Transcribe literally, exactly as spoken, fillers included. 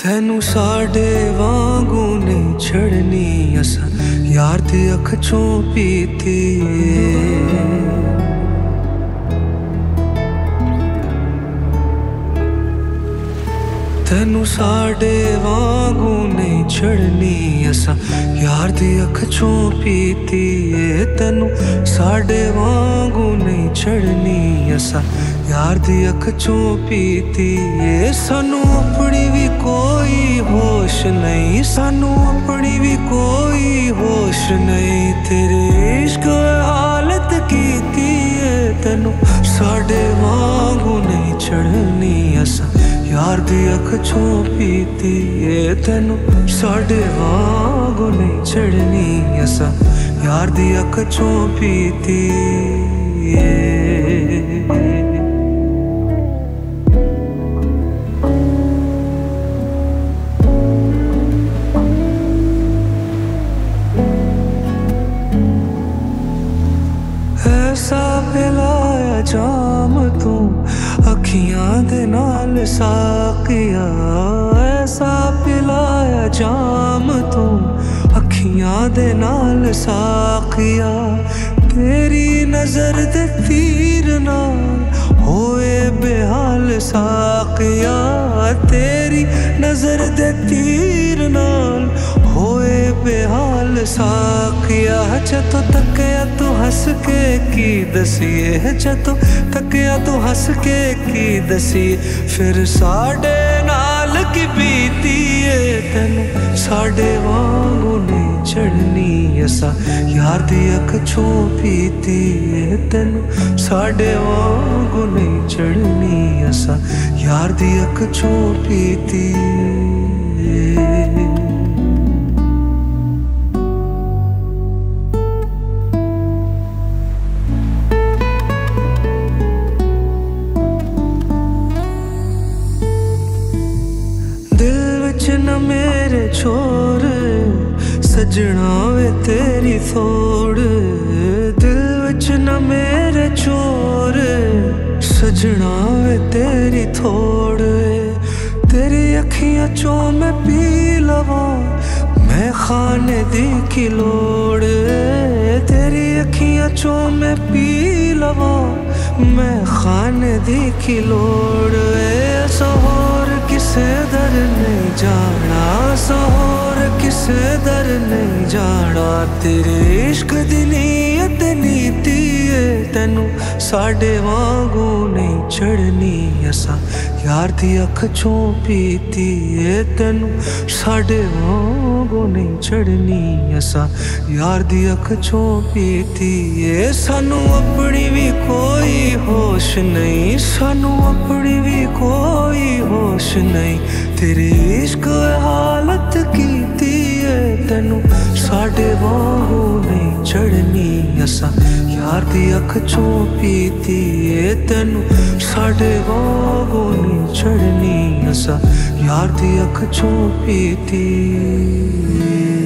तेनू साडे वांगू नहीं छड़नी असा यार दी अख चों पीती तेनू साडे वांगू नहीं छड़नी असा यार दी अख चों पीती तेनू साडे वांगू नहीं छड़नी असा यार दी अख चों पीती सानू अपनी भी कोई होश नहीं सानू अपनी भी कोई होश नहीं तेरे इश्क हालत कीती तेनू साडे वांगू नहीं छड़नी असा यार दी अख चों पीती तेनू साडे वांगू नहीं छड़नी असा यार दी अख चों पीती ऐसा पिलाया जाम तू अखियां दे नाल साकिया ऐसा पिलाया जाम तू अखियां दे नाल साकिया तेरी नजर दे तीर नाल होए बेहाल साकिया तेरी नजर दे तीर नाल होए बेहाल साकिया जतो तकिया तू हंस के की दसिए जतो तकिया तू हंस के की दसिए फिर साडे नाल की बीती तेनू साडे वांगू नहीं छड़नी असा यार दी अख चों पीती तेनू साडे वांगू नहीं छड़नी असा यार दी अख चों पीती न मेरे छोर सजना वे तेरी थोड़ दिल विच न मेरे छोर सजना वे तेरी थोड़ तेरी अखियां चों मैं पी लवा मैं खाने दी की लोड़ तेरी अखियां चों मैं पी लवा मैं खाने दी की लोड़ सोहर किसे दर नहीं जाना सोहर किसे दर नहीं जाना तेरे इश्क दी नीयत नीति तेनू साडे वांगू नहीं छड़नी असा यार दी अख चों पीती तेनू साडे वांगू नहीं छड़नी असा यार दी अख चों पीती सानू अपनी भी कोई होश नहीं सानू अपनी भी कोई होश नहीं तेरे इश्क हालत कीती तेनू साडे वांगू नहीं छड़नी असा यार दी अख चों पीती तेनू साडे वांगू नहीं छड़नी असा यार दी अख चों पीती।